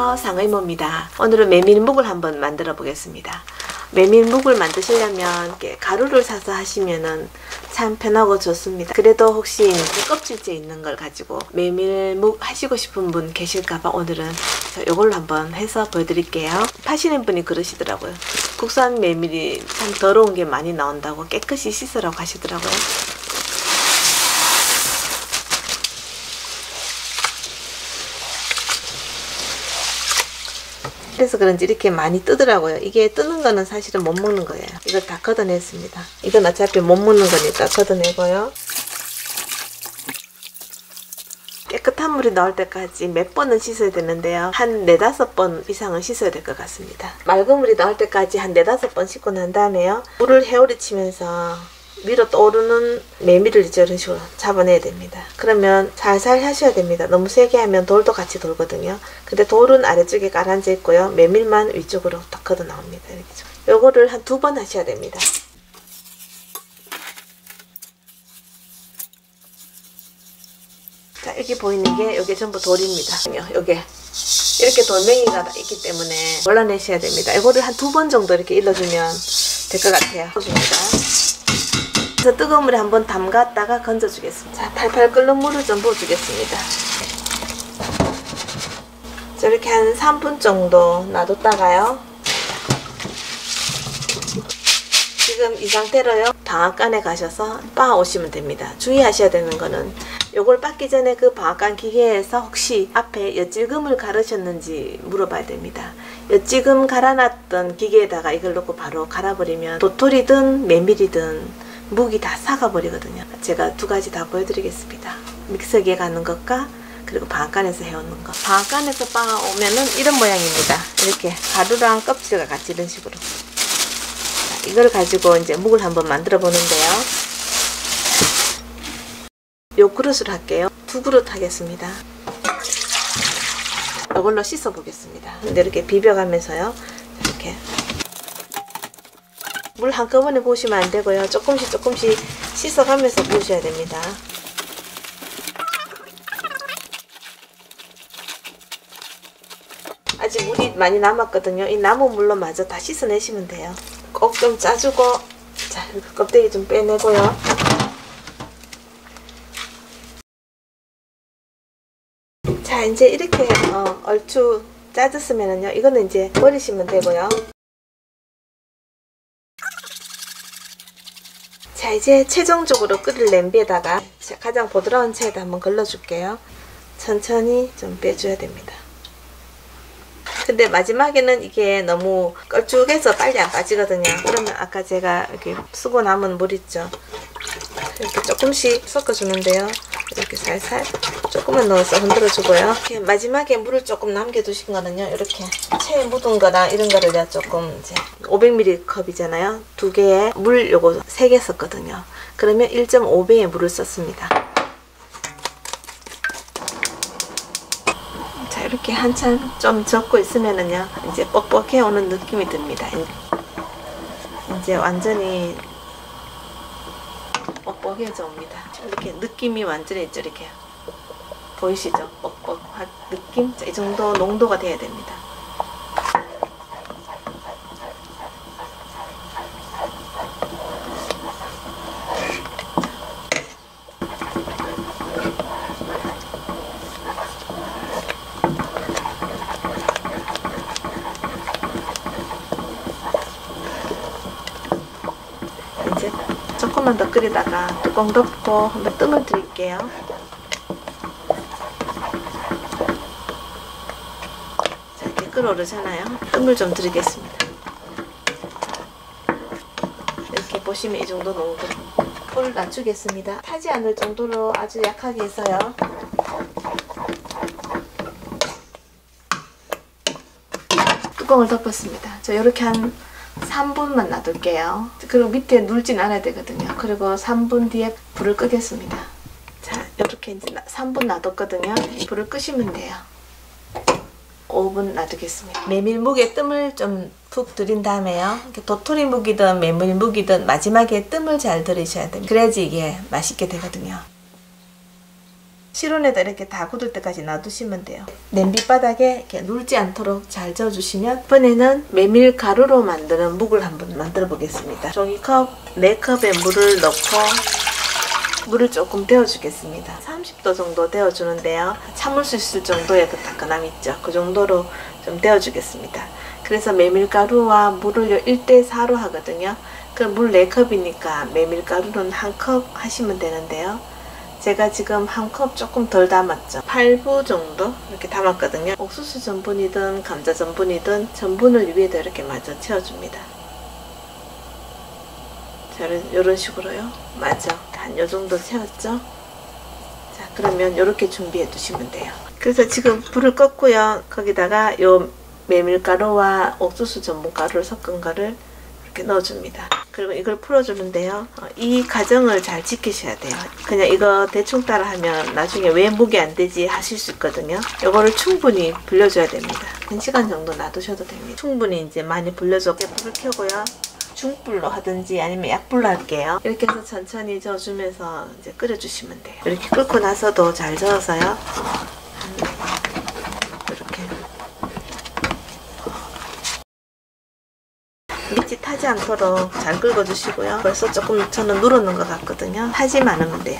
안녕하세요, 상의모입니다. 오늘은 메밀묵을 한번 만들어 보겠습니다. 메밀묵을 만드시려면 이렇게 가루를 사서 하시면은 참 편하고 좋습니다. 그래도 혹시 껍질째 있는 걸 가지고 메밀묵 하시고 싶은 분 계실까봐 오늘은 이걸로 한번 해서 보여드릴게요. 파시는 분이 그러시더라고요. 국산 메밀이 참 더러운 게 많이 나온다고 깨끗이 씻으라고 하시더라고요. 그래서 그런지 이렇게 많이 뜨더라고요. 이게 뜨는 거는 사실은 못 먹는 거예요. 이걸 다 걷어냈습니다. 이건 어차피 못 먹는 거니까 걷어내고요. 깨끗한 물이 나올 때까지 몇 번은 씻어야 되는데요. 한 4-5번 이상은 씻어야 될 것 같습니다. 맑은 물이 나올 때까지 한 4-5번 씻고 난 다음에요. 물을 헤우리 치면서 위로 떠오르는 메밀을 이런 식으로 잡아내야 됩니다. 그러면 살살 하셔야 됩니다. 너무 세게 하면 돌도 같이 돌거든요. 근데 돌은 아래쪽에 가라앉아 있고요. 메밀만 위쪽으로 딱 걷어 나옵니다. 이렇게. 요거를 한 2번 하셔야 됩니다. 자, 여기 보이는 게 요게 전부 돌입니다. 요게 이렇게 돌멩이가 있기 때문에 골라내셔야 됩니다. 이거를 한 2번 정도 이렇게 일러주면 될 것 같아요. 그래서 뜨거운 물에 한번 담갔다가 건져주겠습니다. 자, 팔팔 끓는 물을 좀 부어주겠습니다. 저렇게 한 3분 정도 놔뒀다가요. 지금 이 상태로요. 방앗간에 가셔서 빻아 오시면 됩니다. 주의하셔야 되는 거는 요걸 빻기 전에 그 방앗간 기계에서 혹시 앞에 엿질금을 갈으셨는지 물어봐야 됩니다. 엿질금 갈아놨던 기계에다가 이걸 넣고 바로 갈아버리면 도토리든 메밀이든 묵이 다 삭아버리거든요. 제가 2가지 다 보여드리겠습니다. 믹서기에 가는 것과 그리고 방앗간에서 해오는 것. 방앗간에서 빻아오면은 이런 모양입니다. 이렇게 가루랑 껍질과 같이 이런 식으로. 자, 이걸 가지고 이제 묵을 한번 만들어 보는데요. 요 그릇을 할게요. 2그릇 하겠습니다. 이걸로 씻어 보겠습니다. 근데 이렇게 비벼가면서요. 이렇게. 물 한꺼번에 부으시면 안 되고요. 조금씩 씻어가면서 부으셔야 됩니다. 아직 물이 많이 남았거든요. 이 남은 물로 마저 다 씻어내시면 돼요. 꼭 좀 짜주고, 자, 껍데기 좀 빼내고요. 자, 이제 이렇게 얼추 짜졌으면은요. 이거는 이제 버리시면 되고요. 자, 이제 최종적으로 끓일 냄비에다가 가장 부드러운 채에다 한번 걸러줄게요. 천천히 좀 빼줘야 됩니다. 근데 마지막에는 이게 너무 걸쭉해서 빨리 안 빠지거든요. 그러면 아까 제가 이렇게 쓰고 남은 물 있죠. 이렇게 조금씩 섞어주는데요. 이렇게 살살 조금만 넣어서 흔들어주고요. 이렇게 마지막에 물을 조금 남겨두신 거는요. 이렇게 체에 묻은 거나 이런 거를 내가 조금 이제 500ml 컵이잖아요. 2개에 물 요거 3개 썼거든요. 그러면 1.5배의 물을 썼습니다. 자, 이렇게 한참 좀 적고 있으면은요. 이제 뻑뻑해 오는 느낌이 듭니다. 이제 완전히 뻑뻑해져 옵니다. 이렇게 느낌이 완전히 있죠. 이렇게 보이시죠? 뻑뻑한 느낌? 자, 이 정도 농도가 돼야 됩니다. 이제 조금만 더 끓이다가 뚜껑 덮고 한번 뜸을 드릴게요. 자, 이렇게 끓어오르잖아요. 뜸을 좀 드리겠습니다. 이렇게 보시면 이 정도 농도. 불을 낮추겠습니다. 타지 않을 정도로 아주 약하게 해서요. 뚜껑을 덮었습니다. 저 이렇게 한 3분만 놔둘게요. 그리고 밑에 눌진 않아야 되거든요. 그리고 3분 뒤에 불을 끄겠습니다. 자, 이렇게 이제 3분 놔뒀거든요. 불을 끄시면 돼요. 5분 놔두겠습니다. 메밀묵에 뜸을 좀 푹 들인 다음에요. 도토리묵이든 메밀묵이든 마지막에 뜸을 잘 들이셔야 됩니다. 그래야지 이게 맛있게 되거든요. 실온에다 이렇게 다 굳을 때까지 놔두시면 돼요. 냄비 바닥에 이렇게 눌지 않도록 잘 저어주시면, 이번에는 메밀 가루로 만드는 묵을 한번 만들어 보겠습니다. 종이컵 4컵에 물을 넣고 물을 조금 데워주겠습니다. 30도 정도 데워주는데요. 참을 수 있을 정도의 그 따끈함 있죠. 그 정도로 좀 데워주겠습니다. 그래서 메밀가루와 물을 1대4로 하거든요. 그 물 4컵이니까 메밀가루는 1컵 하시면 되는데요. 제가 지금 1컵 조금 덜 담았죠. 8부 정도 이렇게 담았거든요. 옥수수 전분이든 감자 전분이든 전분을 위에다 이렇게 마저 채워줍니다. 자, 이런 식으로요. 맞아. 한 요 정도 채웠죠? 자, 그러면 이렇게 준비해 두시면 돼요. 그래서 지금 불을 껐고요. 거기다가 요 메밀가루와 옥수수 전분가루를 섞은 거를 이렇게 넣어줍니다. 그리고 이걸 풀어주는데요. 이 과정을 잘 지키셔야 돼요. 그냥 이거 대충 따라 하면 나중에 왜 묵이 안 되지 하실 수 있거든요. 이거를 충분히 불려줘야 됩니다. 1시간 정도 놔두셔도 됩니다. 충분히 이제 많이 불려줬고 불을 켜고요. 중불로 하든지 아니면 약불로 할게요. 이렇게 해서 천천히 저어주면서 이제 끓여주시면 돼요. 이렇게 끓고 나서도 잘 저어서요. 이렇게 밑이 타지 않도록 잘 긁어주시고요. 벌써 조금 저는 눌어놓은 것 같거든요. 타지만 않으면 돼요.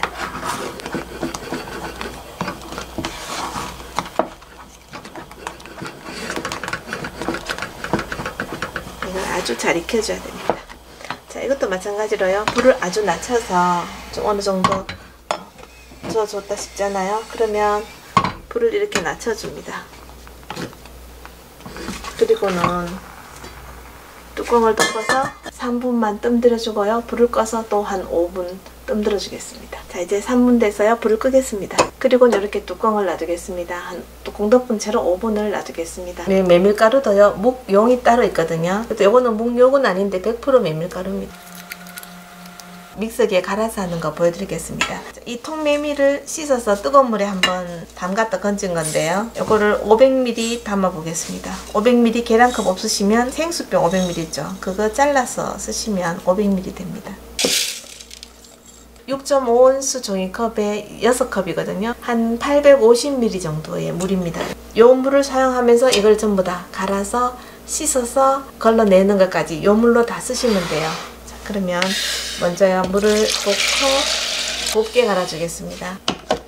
이걸 아주 잘 익혀줘야 됩니다. 자, 이것도 마찬가지로요. 불을 아주 낮춰서 좀 어느 정도 저어줬다 싶잖아요. 그러면 불을 이렇게 낮춰줍니다. 그리고는 뚜껑을 덮어서 3분만 뜸들여주고요. 불을 꺼서 또 한 5분 뜸들여주겠습니다. 자, 이제 3분 돼서요. 불을 끄겠습니다. 그리고 이렇게 뚜껑을 놔두겠습니다. 뚜껑 덮은 채로 5분을 놔두겠습니다. 메밀가루도요. 묵용이 따로 있거든요. 그래도 이거는 묵용은 아닌데 100% 메밀가루입니다. 믹서기에 갈아서 하는 거 보여드리겠습니다. 이 통메밀을 씻어서 뜨거운 물에 한번 담갔다 건진 건데요. 이거를 500ml 담아 보겠습니다. 500ml 계량컵 없으시면 생수병 500ml 있죠. 그거 잘라서 쓰시면 500ml 됩니다. 6.5온스 종이컵에 6컵이거든요. 한 850ml 정도의 물입니다. 이 물을 사용하면서 이걸 전부 다 갈아서 씻어서 걸러내는 것까지 이 물로 다 쓰시면 돼요. 자, 그러면 먼저요, 물을 붓고 곱게 갈아주겠습니다.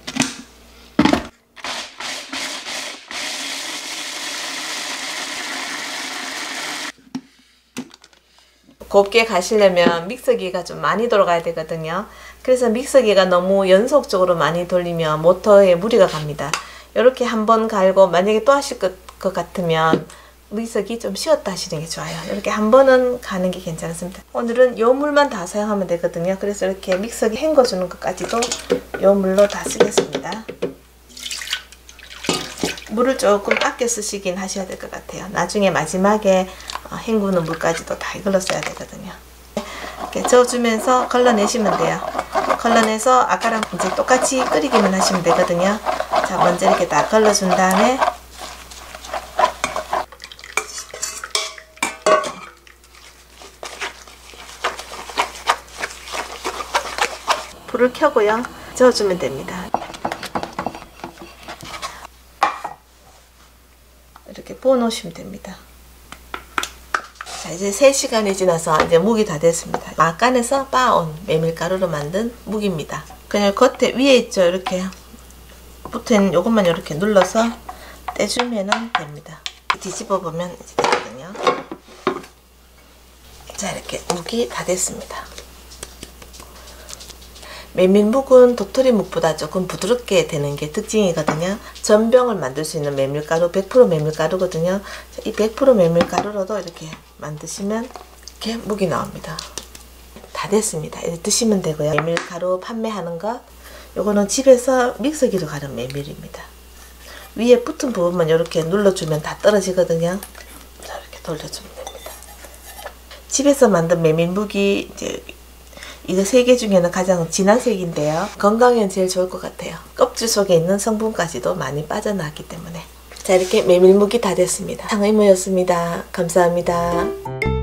곱게 가시려면 믹서기가 좀 많이 돌아가야 되거든요. 그래서 믹서기가 너무 연속적으로 많이 돌리면 모터에 무리가 갑니다. 이렇게 한번 갈고 만약에 또 하실 것 같으면 믹서기 좀 쉬었다 하시는 게 좋아요. 이렇게 한 번은 가는 게 괜찮습니다. 오늘은 요 물만 다 사용하면 되거든요. 그래서 이렇게 믹서기 헹궈주는 것까지도 요 물로 다 쓰겠습니다. 물을 조금 아껴 쓰시긴 하셔야 될 것 같아요. 나중에 마지막에 헹구는 물까지도 다 이걸로 써야 되거든요. 이렇게 저어주면서 걸러내시면 돼요. 걸러내서 아까랑 이제 똑같이 끓이기만 하시면 되거든요. 자, 먼저 이렇게 다 걸러준 다음에 불을 켜고요. 저어주면 됩니다. 이렇게 부어 놓으시면 됩니다. 자, 이제 3시간이 지나서 이제 묵이 다 됐습니다. 막간에서 빻아온 메밀가루로 만든 묵입니다. 그냥 겉에 위에 있죠. 이렇게 붙은 요것만 이렇게 눌러서 떼주면 됩니다. 뒤집어 보면 이제 되거든요. 자, 이렇게 묵이 다 됐습니다. 메밀묵은 도토리묵보다 조금 부드럽게 되는 게 특징이거든요. 전병을 만들 수 있는 메밀가루 100% 메밀가루거든요. 이 100% 메밀가루로도 이렇게 만드시면 이렇게 묵이 나옵니다. 다 됐습니다. 이제 드시면 되고요. 메밀가루 판매하는 것, 요거는 집에서 믹서기로 갈은 메밀입니다. 위에 붙은 부분만 이렇게 눌러주면 다 떨어지거든요. 자, 이렇게 돌려주면 됩니다. 집에서 만든 메밀묵이 이제 이거 3개 중에는 가장 진한 색인데요. 건강엔 제일 좋을 것 같아요. 껍질 속에 있는 성분까지도 많이 빠져나왔기 때문에. 자, 이렇게 메밀묵이 다 됐습니다. 상의모였습니다. 감사합니다.